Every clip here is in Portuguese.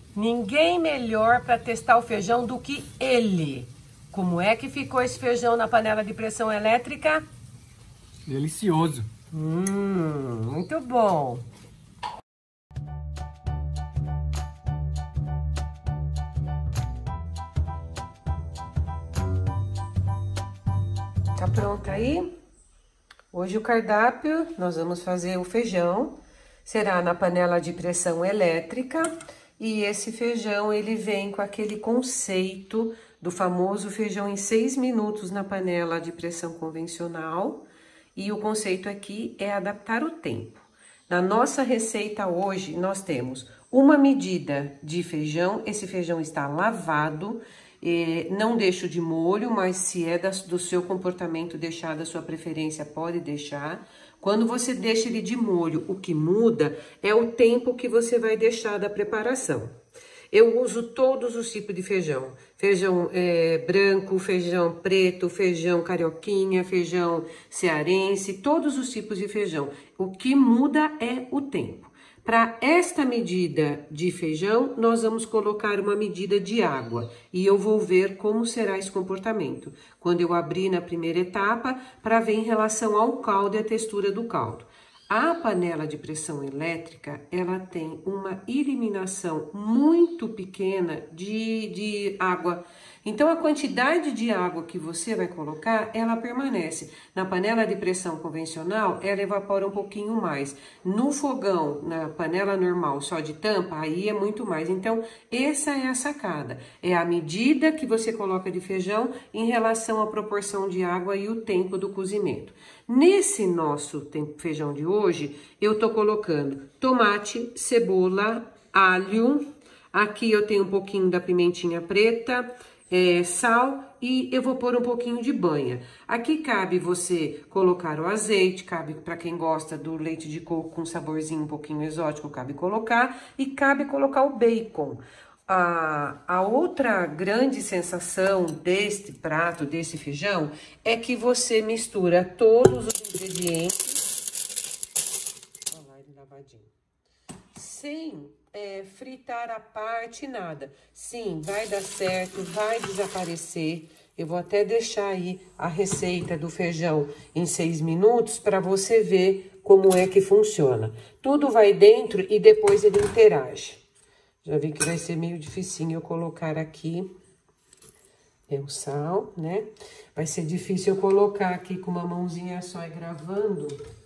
Ninguém melhor para testar o feijão do que ele. Como é que ficou esse feijão na panela de pressão elétrica? Delicioso. Muito bom. Tá pronto aí? Hoje o cardápio, nós vamos fazer o feijão. Será na panela de pressão elétrica. E esse feijão, ele vem com aquele conceito do famoso feijão em 6 minutos na panela de pressão convencional. E o conceito aqui é adaptar o tempo. Na nossa receita hoje, nós temos uma medida de feijão. Esse feijão está lavado, não deixo de molho, mas se é do seu comportamento deixar da sua preferência, pode deixar. Quando você deixa ele de molho, o que muda é o tempo que você vai deixar da preparação. Eu uso todos os tipos de feijão. Feijão branco, feijão preto, feijão carioquinha, feijão cearense, todos os tipos de feijão. O que muda é o tempo. Para esta medida de feijão, nós vamos colocar uma medida de água. E eu vou ver como será esse comportamento. Quando eu abrir na primeira etapa, para ver em relação ao caldo e a textura do caldo. A panela de pressão elétrica, ela tem uma eliminação muito pequena de água. Então, a quantidade de água que você vai colocar, ela permanece. Na panela de pressão convencional, ela evapora um pouquinho mais. No fogão, na panela normal, só de tampa, aí é muito mais. Então, essa é a sacada. É a medida que você coloca de feijão em relação à proporção de água e o tempo do cozimento. Nesse nosso feijão de hoje, eu tô colocando tomate, cebola, alho. Aqui eu tenho um pouquinho da pimentinha preta, sal e eu vou pôr um pouquinho de banha. Aqui cabe você colocar o azeite, cabe para quem gosta do leite de coco com saborzinho um pouquinho exótico, cabe colocar e cabe colocar o bacon. A outra grande sensação deste prato, desse feijão, é que você mistura todos os ingredientes, olha lá ele lavadinho, sem fritar a parte, nada. Sim, vai dar certo, vai desaparecer. Eu vou até deixar aí a receita do feijão em 6 minutos para você ver como é que funciona. Tudo vai dentro e depois ele interage. Já vi que vai ser meio dificinho eu colocar aqui o sal, né? Vai ser difícil eu colocar aqui com uma mãozinha só e gravando.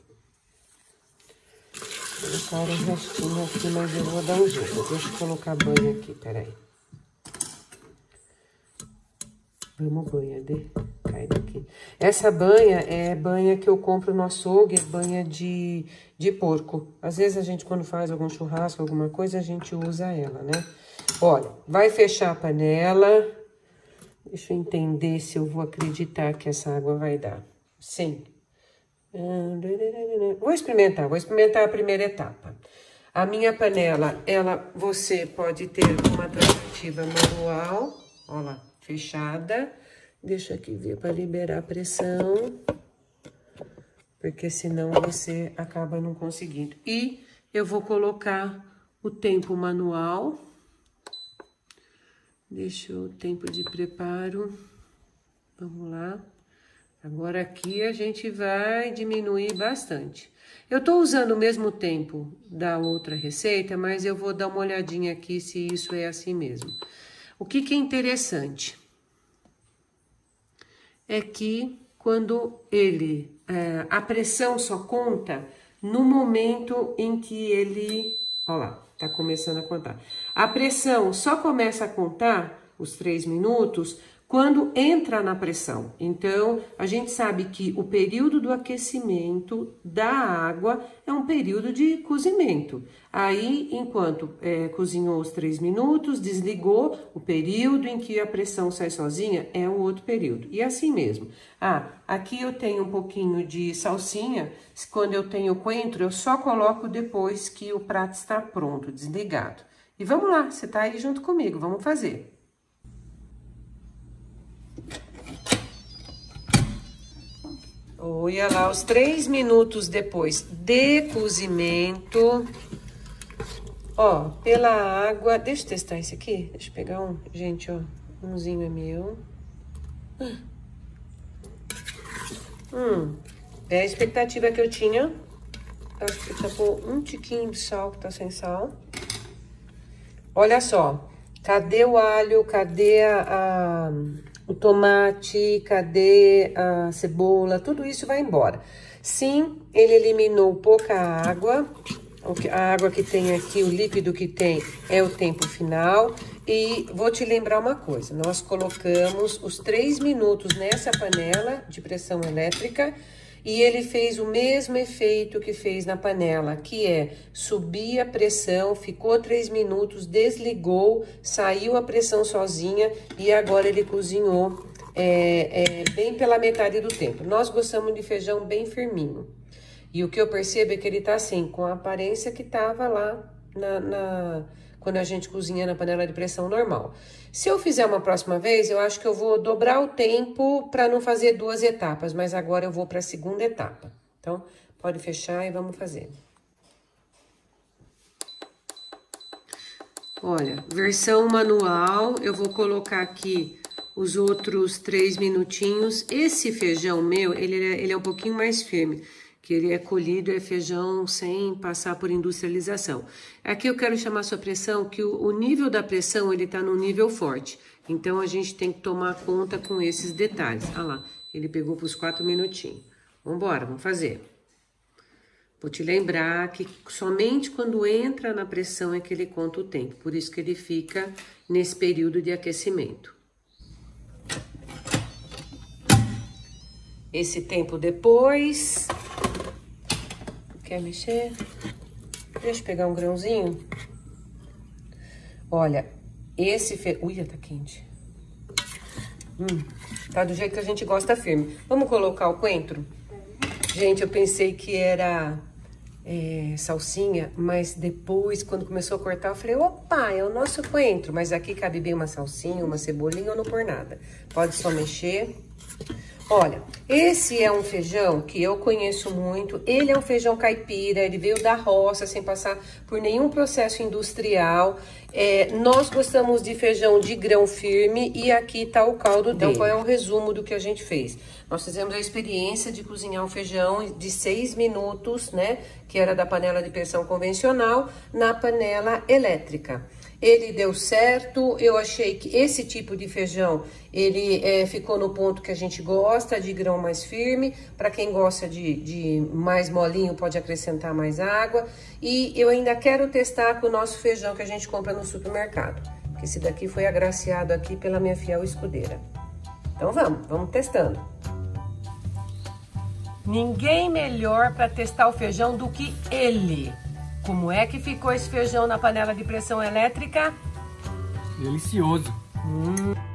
Colocar o restinho aqui, mas eu vou dar um jeito. Deixa eu colocar banha aqui, peraí. Vamos banha, cai daqui. Essa banha é banha que eu compro no açougue, é banha de porco. Às vezes a gente, quando faz algum churrasco, alguma coisa, a gente usa ela, né? Olha, vai fechar a panela. Deixa eu entender se eu vou acreditar que essa água vai dar. Sim. Vou experimentar a primeira etapa. A minha panela, você pode ter uma tratativa manual, ó lá, fechada. Deixa aqui ver para liberar a pressão, porque senão você acaba não conseguindo. E eu vou colocar o tempo manual. Deixa o tempo de preparo. Vamos lá. Agora aqui a gente vai diminuir bastante. Eu tô usando o mesmo tempo da outra receita, mas eu vou dar uma olhadinha aqui se isso é assim mesmo. O que é interessante é que quando a pressão só conta no momento em que ele, ó lá, tá começando a contar. A pressão só começa a contar os 3 minutos quando entra na pressão. Então, a gente sabe que o período do aquecimento da água é um período de cozimento. Aí, enquanto cozinhou os 3 minutos, desligou, o período em que a pressão sai sozinha é o outro período. E assim mesmo. Aqui eu tenho um pouquinho de salsinha. Quando eu tenho coentro, eu só coloco depois que o prato está pronto, desligado. E vamos lá, você tá aí junto comigo, vamos fazer. Olha lá, os 3 minutos depois de cozimento, Ó, pela água... Deixa eu testar esse aqui. Deixa eu pegar um. Gente, ó. Umzinho é meu. É a expectativa que eu tinha. Acho que tapou um tiquinho de sal, que tá sem sal. Olha só. Cadê o alho? Cadê o tomate? Cadê a cebola? Tudo isso vai embora. Sim, ele eliminou pouca água. A água que tem aqui, o líquido que tem, é o tempo final. E vou te lembrar uma coisa. Nós colocamos os 3 minutos nessa panela de pressão elétrica. E ele fez o mesmo efeito que fez na panela, que é subir a pressão, ficou 3 minutos, desligou, saiu a pressão sozinha e agora ele cozinhou bem pela metade do tempo. Nós gostamos de feijão bem firminho. E o que eu percebo é que ele tá assim, com a aparência que tava lá quando a gente cozinha na panela de pressão normal. Se eu fizer uma próxima vez, eu acho que eu vou dobrar o tempo para não fazer 2 etapas, mas agora eu vou para a segunda etapa. Então, pode fechar e vamos fazer. Olha, versão manual, eu vou colocar aqui os outros 3 minutinhos. Esse feijão meu, ele é um pouquinho mais firme, que ele é colhido, é feijão sem passar por industrialização. Aqui eu quero chamar sua atenção que o nível da pressão, ele tá num nível forte. Então, a gente tem que tomar conta com esses detalhes. Ah lá, ele pegou pros 4 minutinhos. Vambora, vamos fazer. Vou te lembrar que somente quando entra na pressão é que ele conta o tempo. Por isso que ele fica nesse período de aquecimento. Esse tempo depois... Quer mexer? Deixa eu pegar um grãozinho. Olha, esse feijão... Ui, tá quente. Tá do jeito que a gente gosta firme. Vamos colocar o coentro? Gente, eu pensei que era salsinha, mas depois, quando começou a cortar, eu falei, opa, é o nosso coentro. Mas aqui cabe bem uma salsinha, uma cebolinha ou não por nada. Pode só mexer. Olha, esse é um feijão que eu conheço muito, ele é um feijão caipira, ele veio da roça, sem passar por nenhum processo industrial. Nós gostamos de feijão de grão firme e aqui tá o caldo dele. Então, qual é o resumo do que a gente fez? Nós fizemos a experiência de cozinhar um feijão de 6 minutos, né, que era da panela de pressão convencional, na panela elétrica. Ele deu certo, eu achei que esse tipo de feijão, ele ficou no ponto que a gente gosta, de grão mais firme. Para quem gosta de mais molinho, pode acrescentar mais água. E eu ainda quero testar com o nosso feijão que a gente compra no supermercado. Esse daqui foi agraciado aqui pela minha fiel escudeira. Então vamos testando. Ninguém melhor para testar o feijão do que ele. Como é que ficou esse feijão na panela de pressão elétrica? Delicioso.